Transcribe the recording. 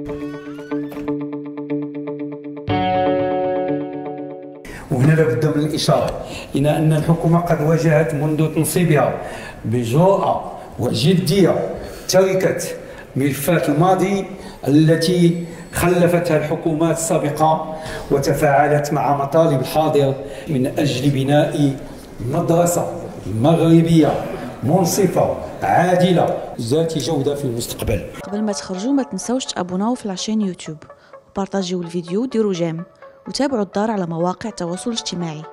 وهنا لابد من الإشارة إلى أن الحكومة قد واجهت منذ تنصيبها بجرأة وجدية تركة ملفات الماضي التي خلفتها الحكومات السابقة وتفاعلت مع مطالب الحاضر من أجل بناء مدرسة مغربية منصفة عادلة ذات جودة في المستقبل. قبل ما تخرجوا ما تنسوش تابوناو في العشان يوتيوب وبارطاجيو الفيديو وديروا جيم وتابعوا الدار على مواقع التواصل الاجتماعي.